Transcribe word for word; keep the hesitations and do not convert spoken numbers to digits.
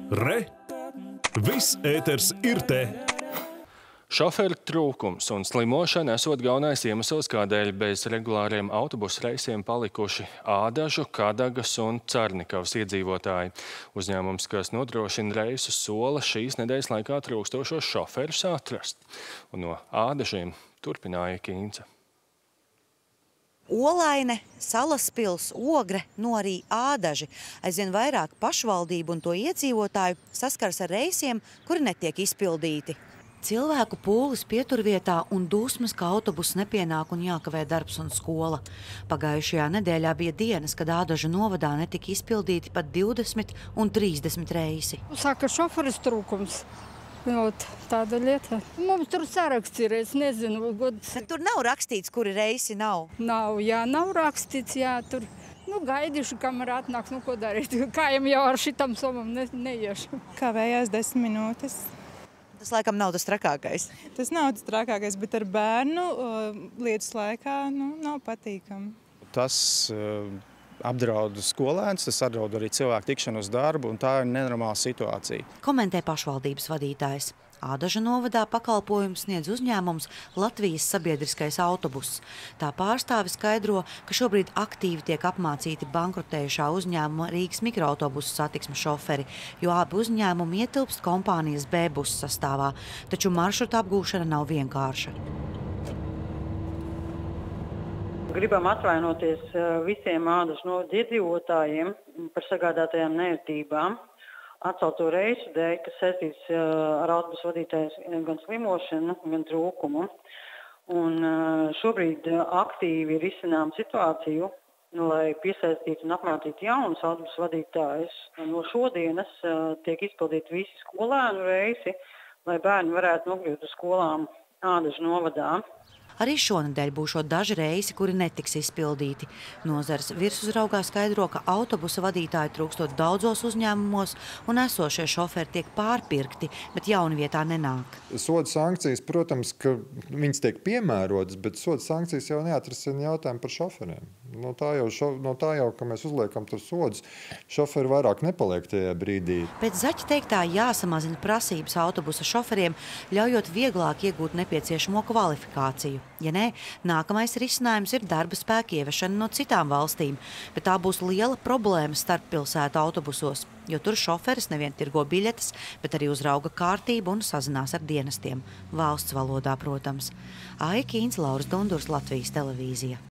Re! Viss ēters ir te! Šoferu trūkums un slimošana esot galvenais iemesls, kādēļ bez regulāriem autobusu reisiem palikuši Ādažu, Kadagas un Carnikavas iedzīvotāji. Uzņēmums, kas nodrošina reisus, sola šīs nedēļas laikā trūkstošos šoferus atrast. Un no Ādažiem turpināja Kīnce. Olaine, Salaspils, Ogre, no arī Ādaži. Aizvien vairāk pašvaldību un to iedzīvotāju saskars ar reisiem, kuri netiek izpildīti. Cilvēku pūlis pieturvietā un dusmas, ka autobus nepienāk un jākavē darbs un skola. Pagājušajā nedēļā bija dienas, kad Ādažu novadā netika izpildīti pat divdesmit un trīsdesmit reisi. Saka, šoferis trūkums. Ot, tāda lieta. Mums tur saraksts ir, es nezinu. Bet tur nav rakstīts, kuri reisi nav? Nav, jā, nav rakstīts, jā, tur. Nu, gaidīšu, kamēr atnāks, nu, ko darīt. Kājam jau ar šitam somam ne, neiešu. Kavējās desmit minūtes. Tas laikam nav tas trakākais. Tas nav tas trakākais, bet ar bērnu lietas laikā nu, nav patīkami. Tas uh, apdraud skolēns, tas apdraud arī cilvēku tikšanu uz darbu, un tā ir nenormāla situācija. Komentē pašvaldības vadītājs. Ādažu novadā pakalpojums sniedz uzņēmums Latvijas sabiedriskais autobuss. Tā pārstāve skaidro, ka šobrīd aktīvi tiek apmācīti bankrotējušā uzņēmuma Rīgas mikroautobusu satiksmes šoferi, jo abi uzņēmumi ietilpst kompānijas B-busu sastāvā, taču maršruta apgūšana nav vienkārša. Gribam atvainoties visiem Ādažu novada iedzīvotājiem par sagādātajām nērtībām. Atcelto reisu dēļ, kas saistīts ar autobusu vadītāju gan slimošanu, gan trūkumu. Un šobrīd aktīvi risinām situāciju, lai piesaistītu un apmācītu jaunus autobusu vadītājus. No šodienas tiek izpildīti visi skolēnu reisi, lai bērni varētu nokļūt uz skolām Ādažu novadā. Arī šonedēļ būšot daži reisi, kuri netiks izpildīti. Nozares virsuzraugā skaidro, ka autobusa vadītāji trūkstot daudzos uzņēmumos un esošie šoferi tiek pārpirkti, bet jauni vietā nenāk. Soda sankcijas, protams, ka viņas tiek piemērotas, bet soda sankcijas jau neatrisina jautājumu par šoferiem. No tā jau, šo, no tā jau ka mēs uzliekam tur sodus, šoferi vairāk nepaliek tajā brīdī. Pēc Zaķa teiktā jāsamazina prasības autobusa šoferiem, ļaujot vieglāk iegūt nepieciešamo kvalifikāciju. Ja nē, nākamais risinājums ir darba spēka ieviešana no citām valstīm, bet tā būs liela problēma starp pilsētu autobusos, jo tur šoferis nevien tirgo biļetes, bet arī uzrauga kārtību un sazinās ar dienestiem. Valsts valodā, protams. Aija Kīnce, Lauris Dundurs, Latvijas televīzija.